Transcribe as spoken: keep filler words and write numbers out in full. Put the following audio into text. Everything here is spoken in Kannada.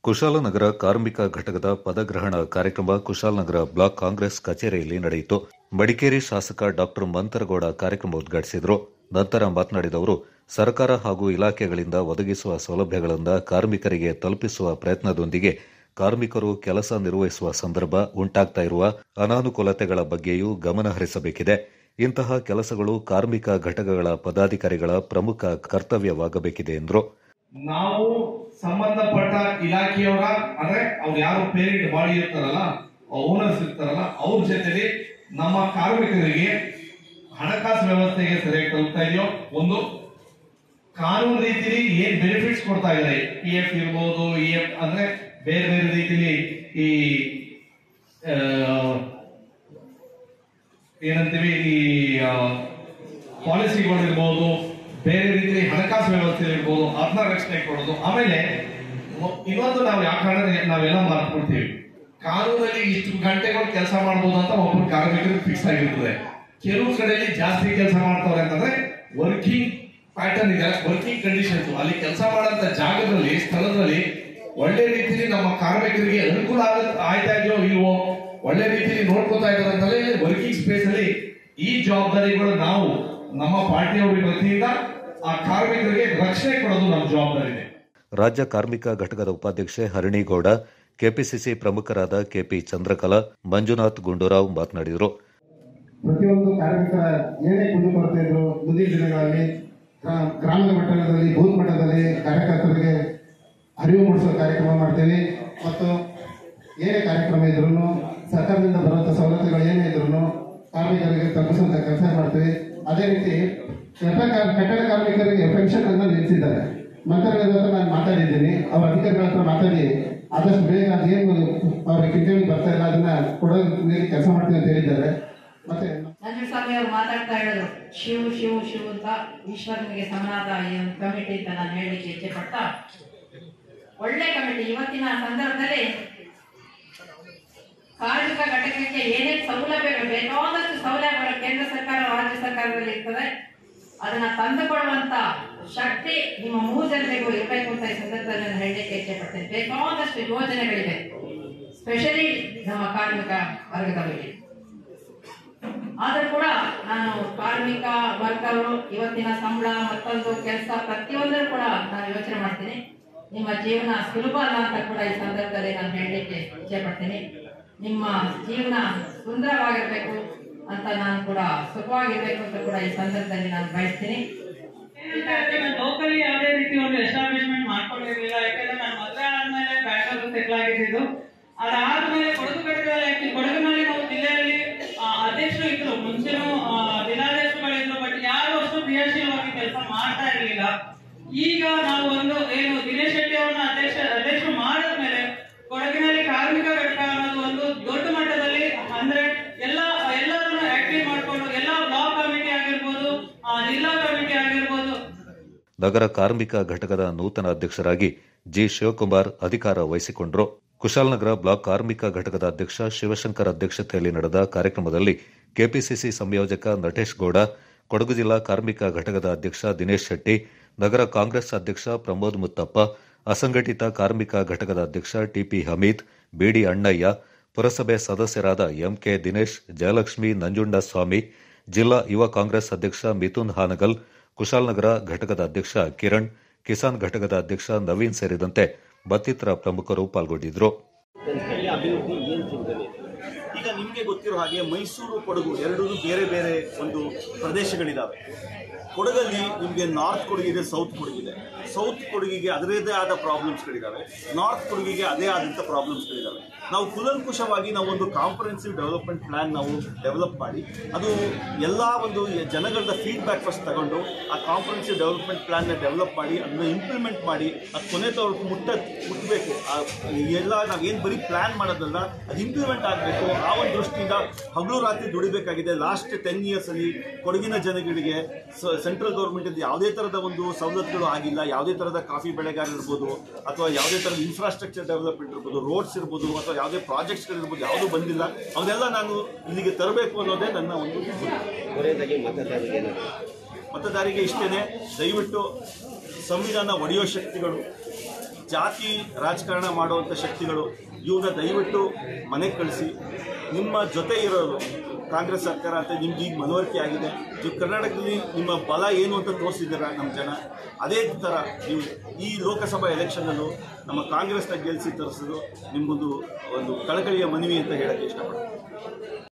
ಕುಶಾಲನಗರ ಕಾರ್ಮಿಕ ಘಟಕದ ಪದಗ್ರಹಣ ಕಾರ್ಯಕ್ರಮ ಕುಶಾಲನಗರ ಬ್ಲಾಕ್ ಕಾಂಗ್ರೆಸ್ ಕಚೇರಿಯಲ್ಲಿ ನಡೆಯಿತು. ಮಡಿಕೇರಿ ಶಾಸಕ ಡಾಕ್ಟರ್ ಮಂತರಗೌಡ ಕಾರ್ಯಕ್ರಮ ಉದ್ಘಾಟಿಸಿದರು. ನಂತರ ಮಾತನಾಡಿದ ಅವರು, ಸರ್ಕಾರ ಹಾಗೂ ಇಲಾಖೆಗಳಿಂದ ಒದಗಿಸುವ ಸೌಲಭ್ಯಗಳಿಂದ ಕಾರ್ಮಿಕರಿಗೆ ತಲುಪಿಸುವ ಪ್ರಯತ್ನದೊಂದಿಗೆ ಕಾರ್ಮಿಕರು ಕೆಲಸ ನಿರ್ವಹಿಸುವ ಸಂದರ್ಭ ಉಂಟಾಗ್ತಾ ಇರುವ ಅನಾನುಕೂಲತೆಗಳ ಬಗ್ಗೆಯೂ ಗಮನ ಹರಿಸಬೇಕಿದೆ. ಇಂತಹ ಕೆಲಸಗಳು ಕಾರ್ಮಿಕ ಘಟಕಗಳ ಪದಾಧಿಕಾರಿಗಳ ಪ್ರಮುಖ ಕರ್ತವ್ಯವಾಗಬೇಕಿದೆ ಎಂದರು. ನಾವು ಸಂಬಂಧಪಟ್ಟ ಇಲಾಖೆಯವರ ಅಂದ್ರೆ ಅವ್ರು ಯಾರು ಪೇರೆಂಟ್ ಬಾಡಿ ಇರ್ತಾರಲ್ಲ, ಓನರ್ಸ್ ಇರ್ತಾರಲ್ಲ, ಅವ್ರ ಜೊತೆಲಿ ನಮ್ಮ ಕಾರ್ಮಿಕರಿಗೆ ಹಣಕಾಸು ವ್ಯವಸ್ಥೆಗೆ ಸರಿಯಾಗಿ ತಲುಪ್ತಾ ಇದೆಯೋ, ಒಂದು ಕಾನೂನು ರೀತಿಯಲ್ಲಿ ಏನ್ ಬೆನಿಫಿಟ್ಸ್ ಕೊಡ್ತಾ ಇದ್ದಾರೆ, ಪಿ ಎಫ್ ಇರ್ಬೋದು, ಇ ಎಫ್ ಅಂದ್ರೆ ಬೇರೆ ಬೇರೆ ರೀತಿಯಲ್ಲಿ ಈ ಏನಂತೀವಿ ಈ ಪಾಲಿಸಿಗಳು ಇರ್ಬೋದು, ಬೇರೆ ರೀತಿ ಹಣಕಾಸು ವ್ಯವಸ್ಥೆ ಇರ್ಬೋದು, ಅದನ್ನ ರಕ್ಷಣೆ ಕೊಡೋದು. ಆಮೇಲೆ ಇನ್ನೊಂದು ನಾವು ಯಾಕಂದ್ರೆ ನಾವೆಲ್ಲ ಮಾಡ್ಕೊಳ್ತೀವಿ, ಕಾನೂನಲ್ಲಿ ಇಷ್ಟು ಗಂಟೆಗಳು ಕೆಲಸ ಮಾಡ್ಬೋದು ಅಂತ ಒಬ್ಬರು ಕಾರ್ಮಿಕರಿಗೆ ಫಿಕ್ಸ್ ಆಗಿರ್ತದೆ. ಕೆಲವು ಕಡೆಯಲ್ಲಿ ಜಾಸ್ತಿ ಕೆಲಸ ಮಾಡ್ತಾರೆ ಅಂತಂದ್ರೆ ವರ್ಕಿಂಗ್ ಪ್ಯಾಟರ್ನ್ ಇದೆ, ವರ್ಕಿಂಗ್ ಕಂಡೀಷನ್ಸ್, ಅಲ್ಲಿ ಕೆಲಸ ಮಾಡೋಂಥ ಜಾಗದಲ್ಲಿ ಸ್ಥಳದಲ್ಲಿ ಒಳ್ಳೆ ರೀತಿಯಲ್ಲಿ ನಮ್ಮ ಕಾರ್ಮಿಕರಿಗೆ ಅನುಕೂಲ ಆಗ ಆಯ್ತಾ ಇದೆಯೋ ಇಲ್ವೋ, ಒಳ್ಳೆ ರೀತಿಯಲ್ಲಿ ನೋಡ್ಕೋತಾ ಇದ್ದಾರೆ ಅಂತಲೇ ವರ್ಕಿಂಗ್ ಸ್ಪೇಸ್ ಅಲ್ಲಿ ಈ ಜವಾಬ್ದಾರಿಗಳು ನಾವು ನಮ್ಮ ಪಾರ್ಟಿಯವರ ವತಿಯಿಂದ ಆ ಕಾರ್ಮಿಕರಿಗೆ ರಕ್ಷಣೆ ಕೊಡೋದು ನಮ್ಮ ಜವಾಬ್ದಾರಿ ಇದೆ. ರಾಜ್ಯ ಕಾರ್ಮಿಕ ಘಟಕದ ಉಪಾಧ್ಯಕ್ಷೆ ಹರಿಣಿಗೌಡ, ಕೆಪಿಸಿಸಿ ಪ್ರಮುಖರಾದ ಕೆಪಿ ಚಂದ್ರಕಲಾ, ಮಂಜುನಾಥ್ ಗುಂಡೂರಾವ್ ಮಾತನಾಡಿದರು. ಪ್ರತಿಯೊಂದು ಕಾರ್ಮಿಕರ ಏನೇ ಕುಂದುಕೊರತೆ ಇದ್ರು ಮುಂದಿನ ದಿನಗಳಲ್ಲಿ ಗ್ರಾಮೀಣ ಮಟ್ಟದಲ್ಲಿ, ಬೂತ್ ಮಟ್ಟದಲ್ಲಿ ಕಾರ್ಯಕರ್ತರಿಗೆ ಅರಿವು ಮೂಡಿಸುವ ಕಾರ್ಯಕ್ರಮ ಮಾಡ್ತೇವೆ. ಮತ್ತು ಏನೇ ಕಾರ್ಯಕ್ರಮ ಇದ್ರೂ ಸರ್ಕಾರದಿಂದ ಬರುವಂಥ ಸವಲತ್ತುಗಳು ಏನೇ ಇದ್ರೂ ಕಾರ್ಮಿಕರಿಗೆ ತಲುಪಿಸುವಂಥ ಕೆಲಸ ಮಾಡ್ತೇವೆ. ಅದೇ ರೀತಿ ಕಟ್ಟಡ ಕಾರ್ಮಿಕರಿಗೆ ಪೆನ್ಷನ್ ಅನ್ನು ನಿಲ್ಲಿಸಿದ್ದಾರೆ. ಮಂತ್ರಿಗಳ ಹತ್ರ ನಾನು ಮಾತಾಡಿದ್ದೀನಿ, ಅವ್ರ ಅಧಿಕಾರಿಗಳ ಹತ್ರ ಮಾತಾಡಿ ಆದಷ್ಟು ಬೇಗ ಅದೇನು ಅವ್ರಿಗೆ ಕಿಂಟೇಳಿ ಬರ್ತಾ ಇಲ್ಲ ಅದನ್ನ ಕೊಡೋದ್ರ ಮೇಲೆ ಕೆಲಸ ಮಾಡ್ತೀವಿ ಅಂತ ಹೇಳಿದ್ದಾರೆ. ಮತ್ತೆ ನಂಜುಸ್ವಾಮಿ ಅವರು ಮಾತಾಡ್ತಾ ಹೇಳಿದ್ರು, ಶಿವ್ ಶಿವ್ ಶಿವ್ ಅಂತ ಈಶ್ವರನಿಗೆ ಸಮನಾದ ಕಮಿಟಿ ಅಂತ ನಾನು ಹೇಳಲಿಕ್ಕೆ ಇಚ್ಛೆ ಪಡ್ತಾ, ಒಳ್ಳೆ ಕಮಿಟಿ. ಇವತ್ತಿನ ಸಂದರ್ಭದಲ್ಲಿ ಕಾರ್ಮಿಕ ಘಟಕಕ್ಕೆ ಏನೇನು ಸೌಲಭ್ಯಗಳು ಬೇಕಾದಷ್ಟು ಸೌಲಭ್ಯಗಳು ಕೇಂದ್ರ ಸರ್ಕಾರ, ರಾಜ್ಯ ಸರ್ಕಾರದಲ್ಲಿ ಇರ್ತದೆ. ಅದನ್ನ ತಂದುಕೊಡುವಂತ ಶಕ್ತಿ ನಿಮ್ಮ ಮೂರು ಜನರಿಗೂ ಇರಬೇಕು ಅಂತ ಈ ಸಂದರ್ಭದಲ್ಲಿ ನಾನು ಹೇಳಲಿಕ್ಕೆ ಇಚ್ಛೆ ಪಡ್ತೇನೆ. ಬೇಕಾದಷ್ಟು ಯೋಜನೆಗಳಿವೆ, ಸ್ಪೆಷಲಿ ನಮ್ಮ ಕಾರ್ಮಿಕ ವರ್ಗದವರಿಗೆ. ಆದ್ರೂ ಕೂಡ ನಾನು ಕಾರ್ಮಿಕ ವರ್ಗರು ಇವತ್ತಿನ ಸಂಬಳ ಮತ್ತೊಂದು ಕೆಲಸ ಪ್ರತಿಯೊಂದರೂ ಕೂಡ ನಾನು ಯೋಚನೆ ಮಾಡ್ತೀನಿ. ನಿಮ್ಮ ಜೀವನ ಸುಲಭ ಅಲ್ಲ ಅಂತ ಕೂಡ ಈ ಸಂದರ್ಭದಲ್ಲಿ ನಾನು ಹೇಳಲಿಕ್ಕೆ ಇಚ್ಛೆ ಪಡ್ತೀನಿ. ನಿಮ್ಮ ಜೀವನ ಸುಂದರವಾಗಿರ್ಬೇಕು ಅಂತ ನಾನು ಕೂಡ ಸುಖವಾಗಿರ್ಬೇಕು ಅಂತ ಕೂಡ ಈ ಸಂದರ್ಭದಲ್ಲಿ ನಾನು ಬಯಸ್ತೀನಿ. ಲೋಕಲಿ ಯಾವುದೇ ರೀತಿ ಒಂದು ಎಸ್ಟಾಬ್ಲಿಷ್ಮೆಂಟ್ ಮಾಡ್ಕೊಂಡಿರ್ಲಿಲ್ಲ, ಯಾಕಂದ್ರೆ ನಾನು ಮದುವೆ ಆದ್ಮೇಲೆ ಬ್ಯಾಂಗ್ಳೂರ್ ಸೆಟ್ಲ್ ಆಗಿದ್ದು. ಅದಾದ್ಮೇಲೆ ಕೊಡಗು ಘಟಕದಲ್ಲಿ ಕೊಡಗಿನಲ್ಲಿ ನಾವು ಜಿಲ್ಲೆಯಲ್ಲಿ ಅಧ್ಯಕ್ಷರು ಇದ್ರು, ಮುಂಚೆನೂ ಜಿಲ್ಲಾಧ್ಯಕ್ಷರುಗಳಿದ್ರು, ಬಟ್ ಯಾರು ಅಷ್ಟು ಕ್ರಿಯಾಶೀಲವಾಗಿ ಕೆಲಸ ಮಾಡ್ತಾ ಇರಲಿಲ್ಲ. ಈಗ ನಾವು ಒಂದು ಏನು ದಿನೇಶ್ ಶೆಟ್ಟಿ ಅವರನ್ನ ಅಧ್ಯಕ್ಷ ಅಧ್ಯಕ್ಷರು ಮಾಡಿದ್ಮೇಲೆ ಕೊಡಗಿನಲ್ಲಿ ಕಾರ್ಮಿಕ ಘಟಕ ಅನ್ನೋದು ಒಂದು ದೊಡ್ಡ ಮಟ್ಟದಲ್ಲಿ ಅಂದ್ರೆ ಎಲ್ಲ ಎಲ್ಲರನ್ನು ಆಕ್ಟಿವ್ ಮಾಡಿಕೊಂಡು ಎಲ್ಲ ಬ್ಲಾಕ್ ಕಮಿಟಿ ಆಗಿರ್ಬೋದು, ಜಿಲ್ಲಾ ಕಮಿಟಿ ಆಗಿರ್ಬೋದು. ನಗರ ಕಾರ್ಮಿಕ ಘಟಕದ ನೂತನ ಅಧ್ಯಕ್ಷರಾಗಿ ಜಿ ಶಿವಕುಮಾರ್ ಅಧಿಕಾರ ವಹಿಸಿಕೊಂಡರು. ಕುಶಾಲನಗರ ಬ್ಲಾಕ್ ಕಾರ್ಮಿಕ ಘಟಕದ ಅಧ್ಯಕ್ಷ ಶಿವಶಂಕರ್ ಅಧ್ಯಕ್ಷತೆಯಲ್ಲಿ ನಡೆದ ಕಾರ್ಯಕ್ರಮದಲ್ಲಿ ಕೆಪಿಸಿಸಿ ಸಂಯೋಜಕ ನಟೇಶ್ ಗೌಡ, ಕೊಡಗು ಜಿಲ್ಲಾ ಕಾರ್ಮಿಕ ಘಟಕದ ಅಧ್ಯಕ್ಷ ದಿನೇಶ್ ಶೆಟ್ಟಿ, ನಗರ ಕಾಂಗ್ರೆಸ್ ಅಧ್ಯಕ್ಷ ಪ್ರಮೋದ್ ಮುತ್ತಪ್ಪ, ಅಸಂಘಟಿತ ಕಾರ್ಮಿಕ ಘಟಕದ ಅಧ್ಯಕ್ಷ ಟಿಪಿ ಹಮೀದ್, ಬಿಡಿ ಅಣ್ಣಯ್ಯ, ಪುರಸಭೆ ಸದಸ್ಯರಾದ ಎಂಕೆ ದಿನೇಶ್, ಜಯಲಕ್ಷ್ಮಿ ನಂಜುಂಡಸ್ವಾಮಿ, ಜಿಲ್ಲಾ ಯುವ ಕಾಂಗ್ರೆಸ್ ಅಧ್ಯಕ್ಷ ಮಿಥುನ್ ಹಾನಗಲ್, ಕುಶಾಲನಗರ ಘಟಕದ ಅಧ್ಯಕ್ಷ ಕಿರಣ್, ಕಿಸಾನ್ ಘಟಕದ ಅಧ್ಯಕ್ಷ ನವೀನ್ ಸೇರಿದಂತೆ ಮತ್ತಿತರ ಪ್ರಮುಖರು ಪಾಲ್ಗೊಂಡಿದ್ದರು. ಈಗ ನಿಮಗೆ ಗೊತ್ತಿರೋ ಹಾಗೆ ಮೈಸೂರು, ಕೊಡಗು ಎರಡೂ ಬೇರೆ ಬೇರೆ ಒಂದು ಪ್ರದೇಶಗಳಿದ್ದಾವೆ. ಕೊಡಗಲ್ಲಿ ನಿಮಗೆ ನಾರ್ತ್ ಕೊಡಗಿದೆ, ಸೌತ್ ಕೊಡಗಿದೆ. ಸೌತ್ ಕೊಡಗಿಗೆ ಅದರದೇ ಆದ ಪ್ರಾಬ್ಲಮ್ಸ್ಗಳಿದ್ದಾವೆ, ನಾರ್ತ್ ಕೊಡಗಿಗೆ ಅದೇ ಆದಂಥ ಪ್ರಾಬ್ಲಮ್ಸ್ಗಳಿದ್ದಾವೆ. ನಾವು ಕೂಲಂಕುಷವಾಗಿ ನಾವು ಒಂದು ಕಾಂಪ್ರಹೆನ್ಸಿವ್ ಡೆವಲಪ್ಮೆಂಟ್ ಪ್ಲ್ಯಾನ್ ನಾವು ಡೆವಲಪ್ ಮಾಡಿ, ಅದು ಎಲ್ಲ ಒಂದು ಜನಗಳ ಫೀಡ್ಬ್ಯಾಕ್ ಫಸ್ಟ್ ತಗೊಂಡು ಆ ಕಾಂಪ್ರಹೆನ್ಸಿವ್ ಡೆವಲಪ್ಮೆಂಟ್ ಪ್ಲ್ಯಾನ್ನ ಡೆವಲಪ್ ಮಾಡಿ ಅದನ್ನು ಇಂಪ್ಲಿಮೆಂಟ್ ಮಾಡಿ ಅದು ಕೊನೆ ತವರೆಗೂ ಮುಟ್ಟ ಮುಟ್ಟಬೇಕು. ಎಲ್ಲ ನಾವೇನು ಬರೀ ಪ್ಲ್ಯಾನ್ ಮಾಡೋದಲ್ಲ, ಅದು ಇಂಪ್ಲಿಮೆಂಟ್ ಆಗಬೇಕು. ಆ ಒಂದು ದೃಷ್ಟಿಯಿಂದ ಹಗಲು ರಾತ್ರಿ ದುಡಿಬೇಕಾಗಿದೆ. ಲಾಸ್ಟ್ ಟೆನ್ ಇಯರ್ಸಲ್ಲಿ ಕೊಡಗಿನ ಜನಗಳಿಗೆ ಸೆಂಟ್ರಲ್ ಗೌರ್ಮೆಂಟಿಂದ ಯಾವುದೇ ಥರದ ಒಂದು ಸವಲತ್ತುಗಳು ಆಗಿಲ್ಲ. ಯಾವುದೇ ಥರದ ಕಾಫಿ ಬೆಳೆಗಾರ ಇರ್ಬೋದು, ಅಥವಾ ಯಾವುದೇ ಥರದ ಇನ್ಫ್ರಾಸ್ಟ್ರಕ್ಚರ್ ಡೆವಲಪ್ಮೆಂಟ್ ಇರ್ಬೋದು, ರೋಡ್ಸ್ ಇರ್ಬೋದು, ಅಥವಾ ಯಾವುದೇ ಪ್ರಾಜೆಕ್ಟ್ಸ್ಗಳಿರ್ಬೋದು, ಯಾವುದೂ ಬಂದಿಲ್ಲ. ಅವನ್ನೆಲ್ಲ ನಾನು ಇಲ್ಲಿಗೆ ತರಬೇಕು ಅನ್ನೋದೇ ನನ್ನ ಒಂದು ಮತದಾರರಿಗೆ ಇಷ್ಟೇ. ದಯವಿಟ್ಟು ಸಂವಿಧಾನ ಒಡೆಯೋ ಶಕ್ತಿಗಳು ಜಾತಿ ರಾಜಕಾರಣ ಮಾಡುವಂಥ ಶಕ್ತಿಗಳು ಇವನ್ನ ದಯವಿಟ್ಟು ಮನೆಗೆ ಕಳಿಸಿ. ನಿಮ್ಮ ಜೊತೆ ಇರೋರು ಕಾಂಗ್ರೆಸ್ ಸರ್ಕಾರ ಅಂತ ನಿಮ್ಗೆ ಈಗ ಮನವರಿಕೆ ಆಗಿದೆ. ನೀವು ಕರ್ನಾಟಕದಲ್ಲಿ ನಿಮ್ಮ ಬಲ ಏನು ಅಂತ ತೋರಿಸಿದ್ದೀರ ನಮ್ಮ ಜನ. ಅದೇ ಥರ ನೀವು ಈ ಲೋಕಸಭಾ ಎಲೆಕ್ಷನಲ್ಲೂ ನಮ್ಮ ಕಾಂಗ್ರೆಸ್ನ ಗೆಲ್ಲಿಸಿ ತರಿಸೋದು ನಿಮಗೊಂದು ಒಂದು ಕಳಕಳಿಯ ಮನವಿ ಅಂತ ಹೇಳೋಕ್ಕೆ ಇಷ್ಟಪಡ್ತೀನಿ.